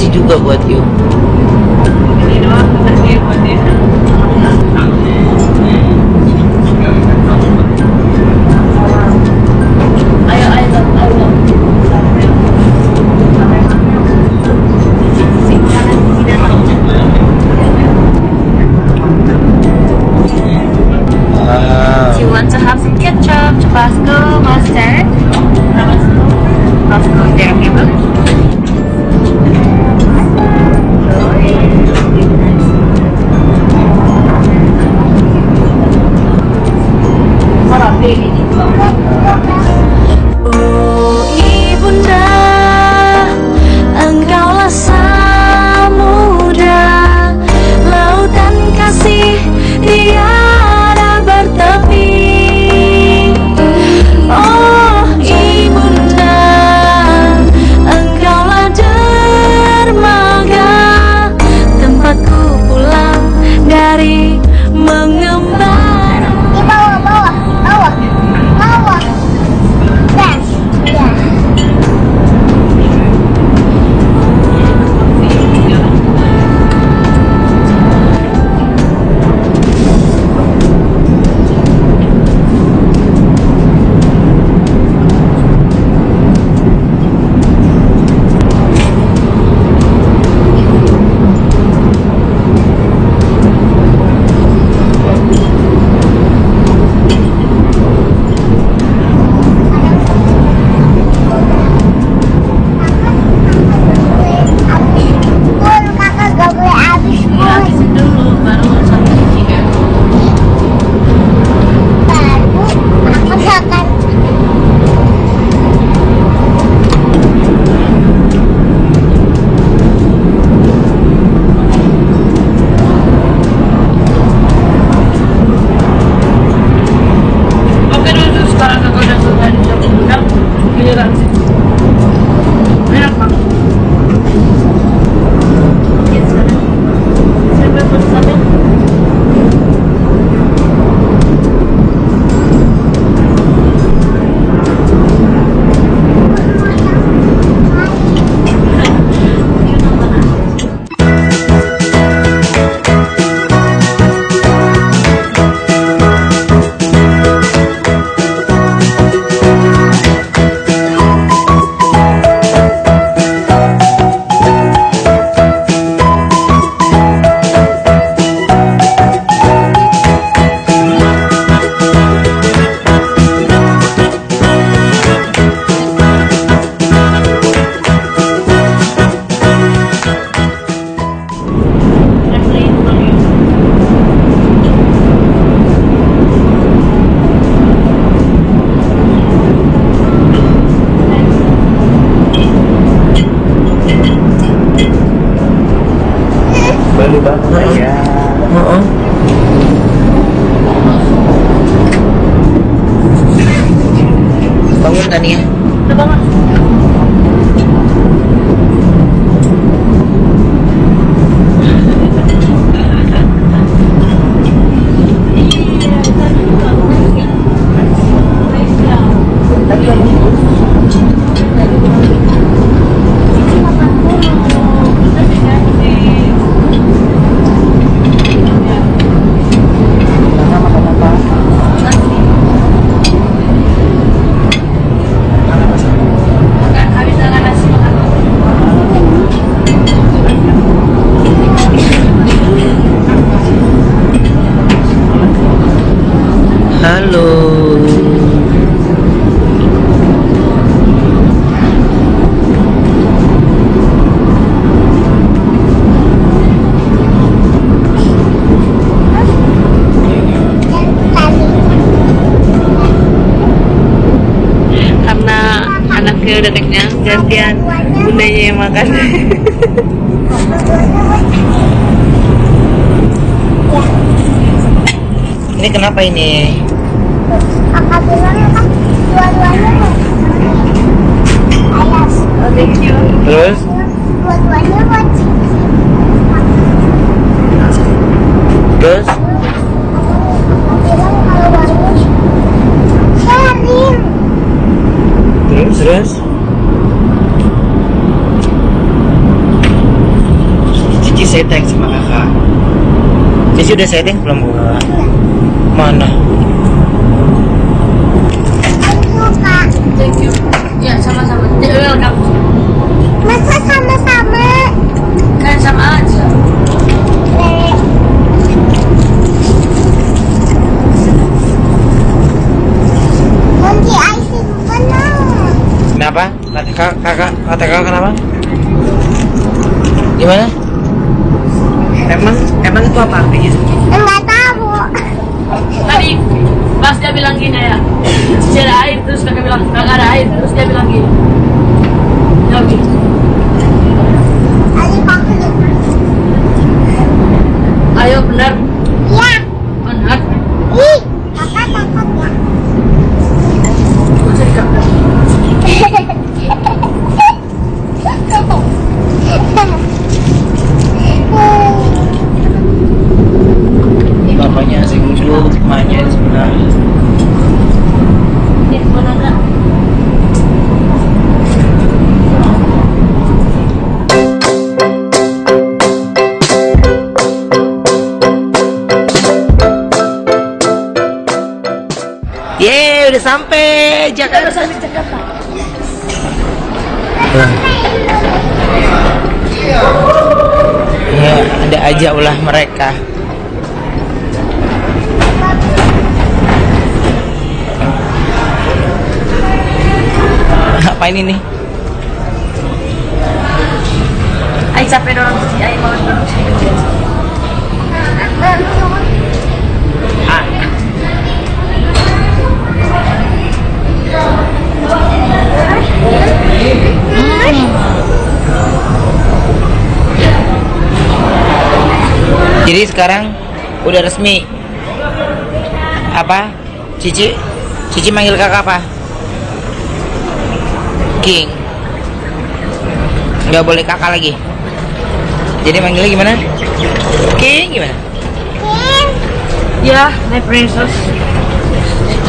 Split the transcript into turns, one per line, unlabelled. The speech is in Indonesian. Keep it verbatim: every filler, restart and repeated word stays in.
juga buat you.
Ini doang kasih buat dia. Ayo ayo ayo. Do you want to have some ketchup, Tabasco, mustard? Tabasco, there, okay, bro.
Oh ibunda, engkaulah samudra, lautan kasih tiada bertepi. Oh ibunda, engkaulah dermaga, tempatku pulang dari mengembara.
Di bawah, bawah, bawah, bawah. Gas, ya. Pur, kakak gak boleh habis, Pur.
Habisin dulu baru sampai cuci ya.
Baru aku akan
Oke dulu sekarang kakak udah selesai di siap gudang, giliran sih. Enak banget. Siapa bersama?
Beli banget ya.
Heeh.
Bangun kan ya?
Udah banget.
Halo.
Karena anaknya udah kenyang, gantian bundanya yang makan.
Ini kenapa ini?
kakak bilang ya kan dua-duanya ayas.
Oh, thank you.
Terus?
Dua-duanya wajib.
Terus?
Bilang kalau bagus sharing.
Terus? Terus? setting sama kakak. Cici udah setting belum bu? Mana?
Suka.
Thank you. Ya, sama-sama. Welcome.
Masa sama-sama?
Kan sama aja.
Nek. Kunci I C benar.
Kenapa? Kata kakak, kakak, kata kakak kenapa? Gimana? Emang, emang itu apa artinya?
Enggak tahu.
Tadi pas dia bilang gini ya, dia ada air terus kakak bilang kakak ada air terus dia bilang gini. Ya gitu.
Ali pakai.
Ayo benar,
Iya.
benar.
Ih, kakak takut ya.
Masa dikakak?
Bapaknya asing dulu, emaknya di sebelah.
Ini mana enggak?
Yeay, udah sampai Jakarta.
Sampai Jakarta.
Ya, ada aja ulah mereka. Ngapain ini?
Ay capek dorong sih, ay mau dorong sih.
Ah. Jadi sekarang udah resmi. Apa? Cici, Cici manggil kakak apa? King. Nggak boleh kakak lagi. Jadi manggilnya gimana? King gimana?
Ya, my princess.